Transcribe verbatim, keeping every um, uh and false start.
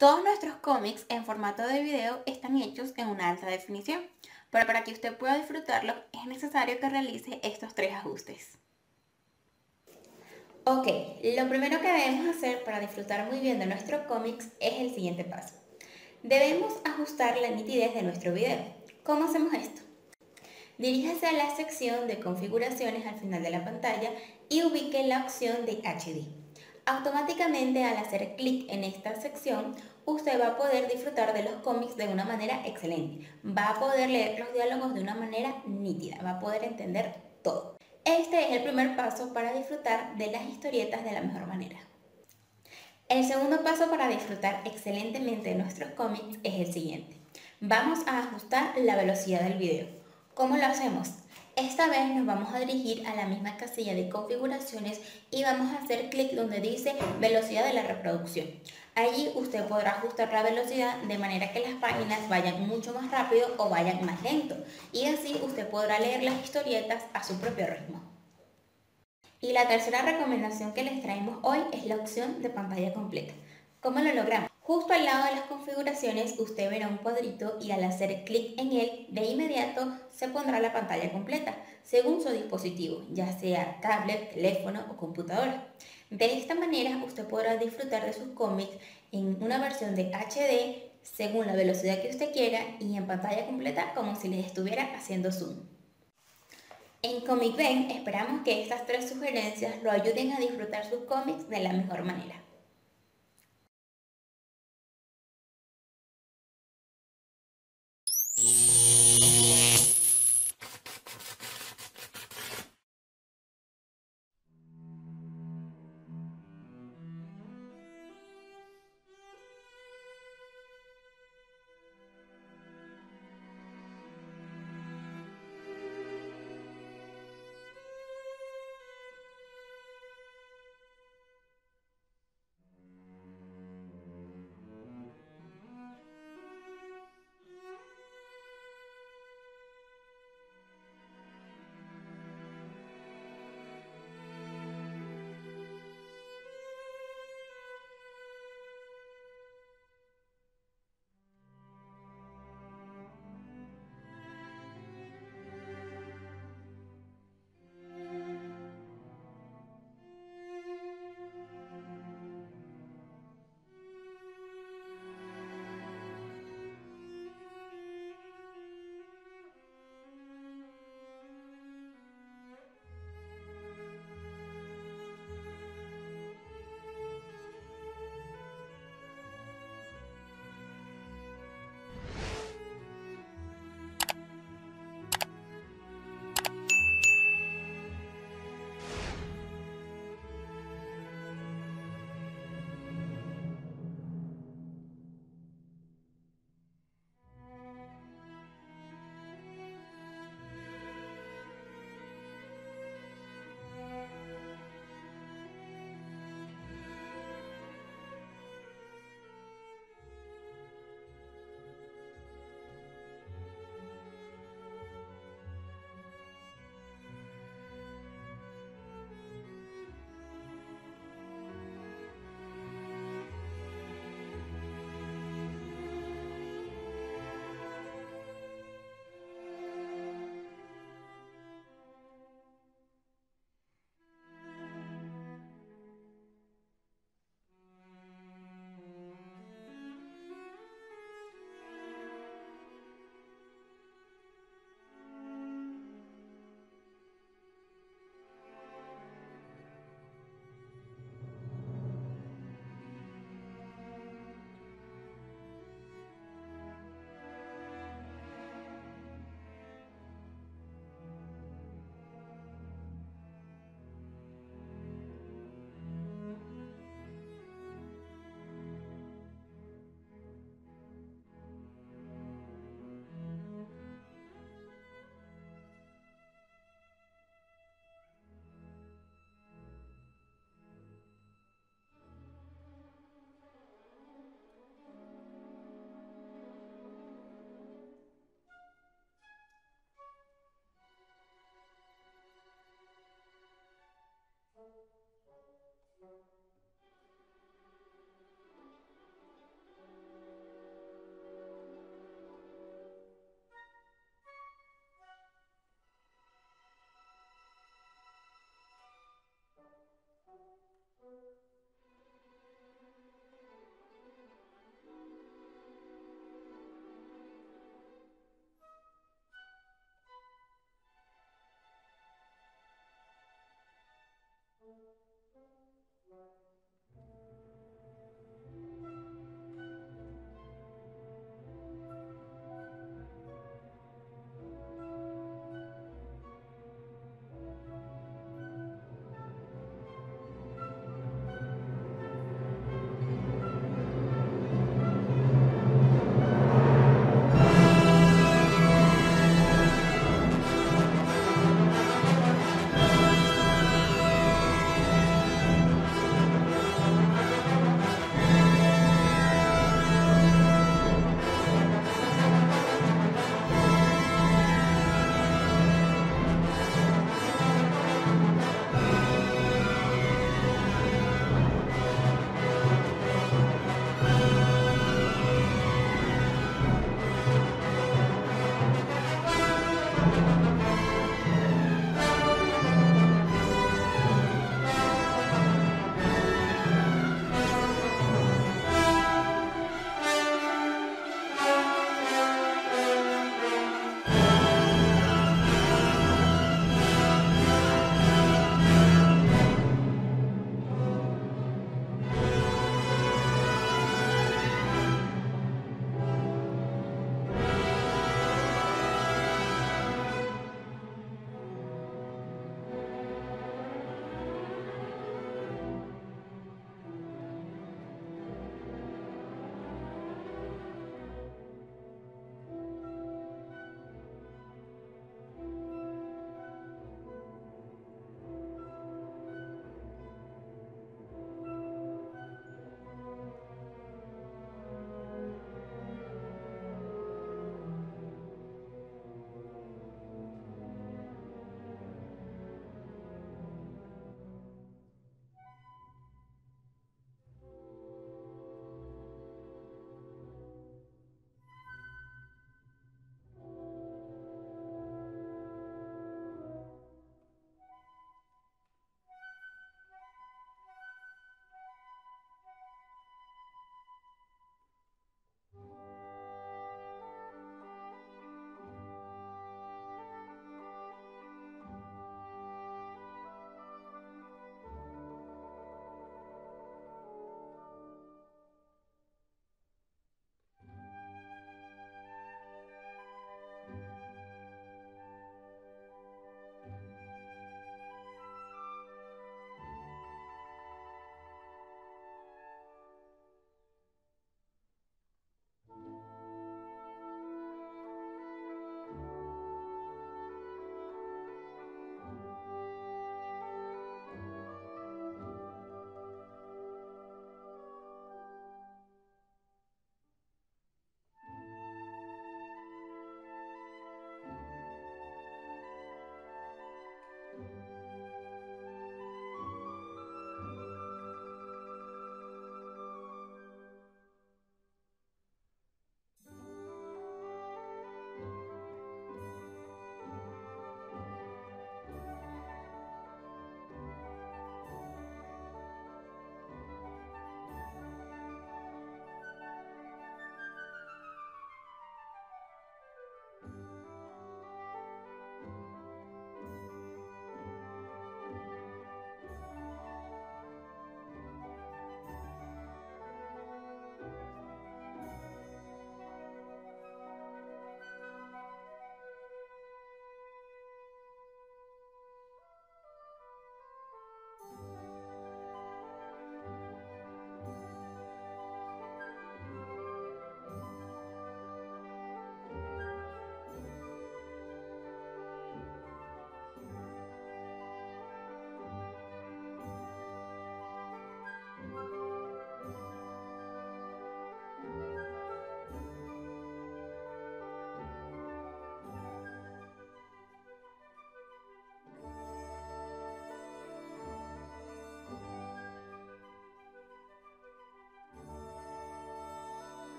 Todos nuestros cómics en formato de video están hechos en una alta definición, pero para que usted pueda disfrutarlos es necesario que realice estos tres ajustes. Ok, lo primero que debemos hacer para disfrutar muy bien de nuestros cómics es el siguiente paso. Debemos ajustar la nitidez de nuestro video. ¿Cómo hacemos esto? Diríjase a la sección de configuraciones al final de la pantalla y ubique la opción de H D. Automáticamente, al hacer clic en esta sección, usted va a poder disfrutar de los cómics de una manera excelente. Va a poder leer los diálogos de una manera nítida, va a poder entender todo. Este es el primer paso para disfrutar de las historietas de la mejor manera. El segundo paso para disfrutar excelentemente de nuestros cómics es el siguiente. Vamos a ajustar la velocidad del video. ¿Cómo lo hacemos? Esta vez nos vamos a dirigir a la misma casilla de configuraciones y vamos a hacer clic donde dice velocidad de la reproducción. Allí usted podrá ajustar la velocidad de manera que las páginas vayan mucho más rápido o vayan más lento, y así usted podrá leer las historietas a su propio ritmo. Y la tercera recomendación que les traemos hoy es la opción de pantalla completa. ¿Cómo lo logramos? Justo al lado de las configuraciones usted verá un cuadrito y al hacer clic en él, de inmediato se pondrá la pantalla completa, según su dispositivo, ya sea tablet, teléfono o computadora. De esta manera usted podrá disfrutar de sus cómics en una versión de H D, según la velocidad que usted quiera, y en pantalla completa como si les estuviera haciendo zoom. En Comic Ben esperamos que estas tres sugerencias lo ayuden a disfrutar sus cómics de la mejor manera.